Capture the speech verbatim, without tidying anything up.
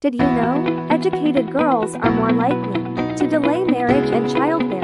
Did you know? Educated girls are more likely to delay marriage and childbearing.